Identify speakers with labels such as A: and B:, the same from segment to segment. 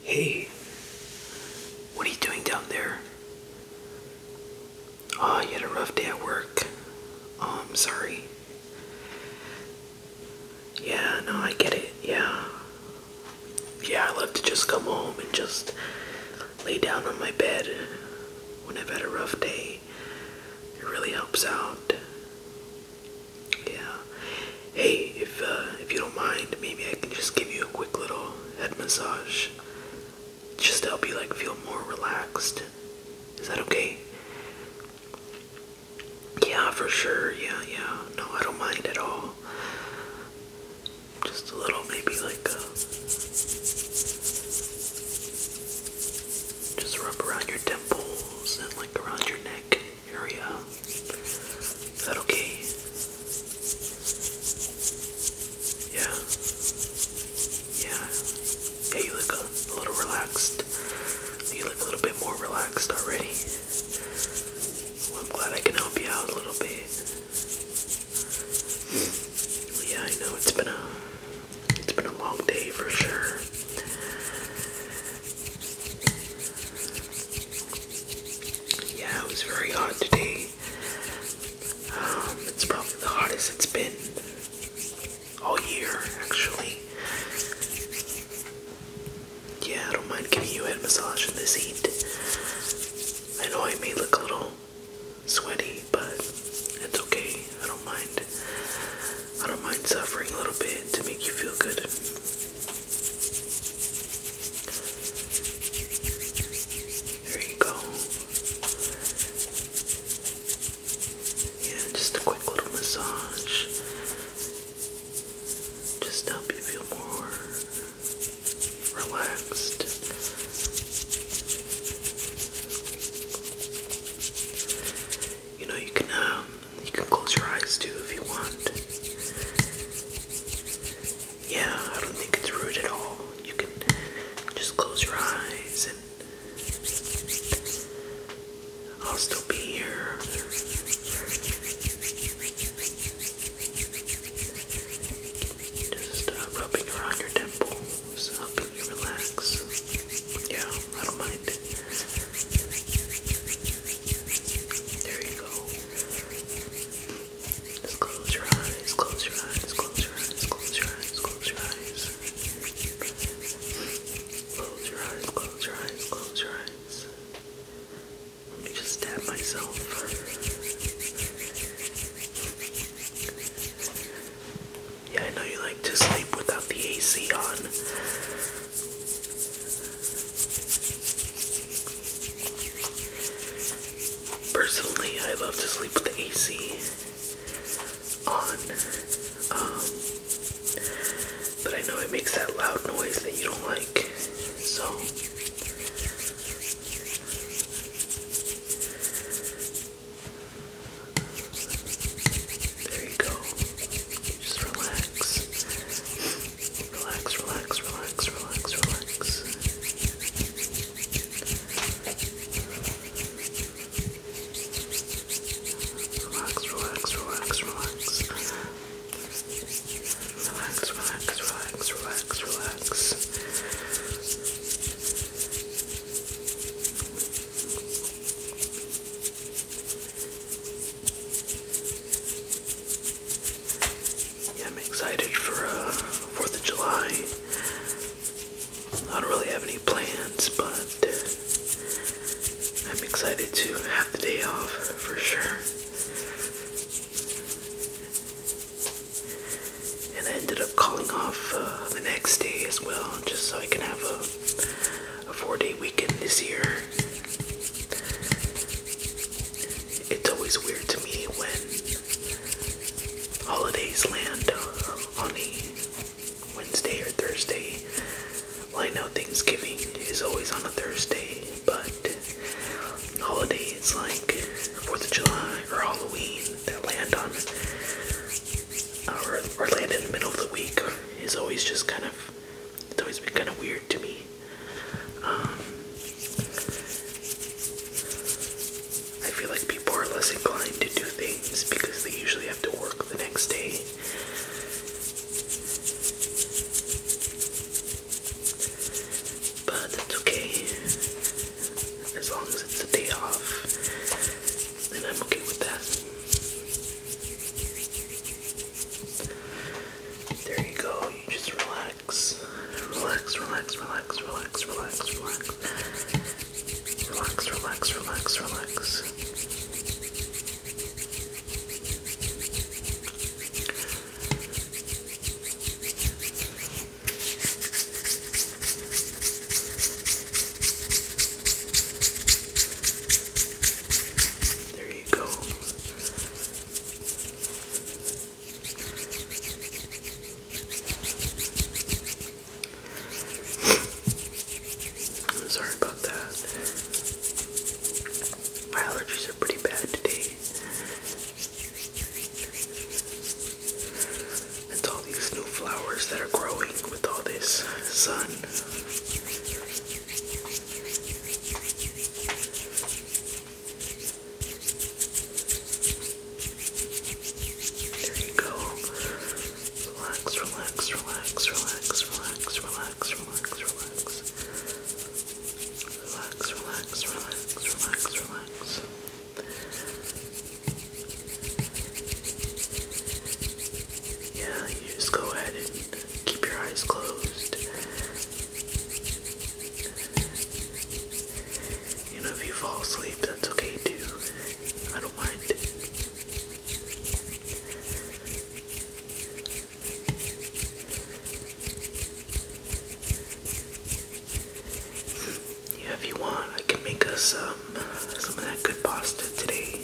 A: Hey, what are you doing down there? Oh, you had a rough day at work. Oh, I'm sorry. Yeah, no, I get it. Yeah. Yeah, I love to just come home and just lay down on my bed when I've had a rough day. It really helps out. Yeah. Hey, if you don't mind, maybe I can just give you a quick little head massage. Just to help you feel more relaxed. Is that okay? Yeah, for sure. Yeah, yeah. No, I don't mind at all. Just a little, maybe just rub around your temples and around your neck area. Is that okay? Yeah. Yeah. Yeah, you look a little relaxed. You look a little bit more relaxed already. Well, I'm glad I can help you out a little bit. Yeah, I know it's been a long day for sure. Yeah, it was very hot today. It's probably the hottest it's been all year, actually. Yeah, I don't mind giving you a head massage in this heat. I know I may look a little sweaty, but it's okay. I don't mind. I don't mind suffering a little bit to make you feel good. There you go. Yeah, just a quick little massage. Just to help you feel more relaxed. You know, you can close your eyes too if you want. Yeah, I don't think it's rude at all. You can just close your eyes and I'll still be here. Just rubbing around your temples, helping you relax. Yeah, I don't mind. There you go. Just close your eyes, close your eyes, close your eyes, close your eyes, close your eyes. Close your eyes, close your eyes, close your eyes. Let me just stab myself. Yeah, I know you like to sleep without the AC on. Personally, I love to sleep with the AC on. But I know it makes that loud noise that you don't like. So there you go. Just relax. Relax, relax, relax, relax, relax. Relax, relax, relax, relax. Relax, relax, relax, relax, relax. Yeah, I'm excited for 4th of July. I don't really have any plans, but I'm excited to have the day off for sure. And I ended up calling off the next day as well, just so I can have a 4-day weekend this year. It's always weird to me when holidays land on a Wednesday or Thursday. Well, I know Thanksgiving is always on a Thursday, but holidays like 4th of July or Halloween that land on or land in the middle of the week is always just it's always been kind of weird to me. I feel like people are less inclined to do things because they usually have to work the next day. But relax, relax, relax, relax, relax, relax. Relax, relax, relax, relax. There you go. I'm sorry about that. My allergies are pretty bad today. It's all these new flowers that are growing with all this sun. There you go. Relax, relax, relax, relax, relax, relax, relax, relax. Relax, relax, relax, relax, relax. Yeah, you just go ahead and keep your eyes closed. You know, if you fall asleep, that's okay too. I don't mind. Yeah, if you want, I can make us some of that good pasta today.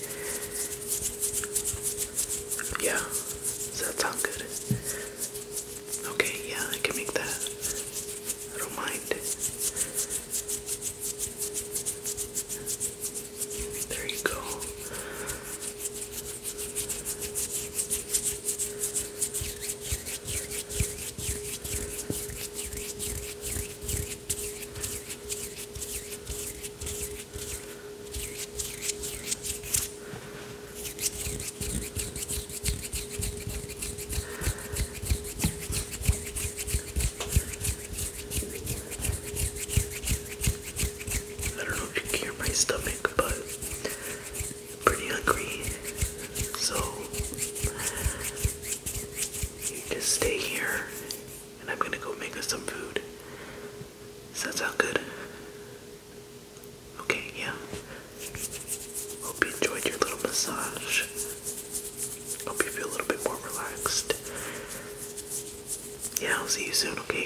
A: Yeah, does that sound good? Okay, yeah, I can make that. I don't mind. There you go. I don't know if you can hear my stomach, but I'm pretty hungry. So you just stay here and I'm gonna go make us some food. Does that sound good? Okay, yeah. Hope you enjoyed your little massage. Hope you feel a little bit more relaxed. Yeah, I'll see you soon, okay?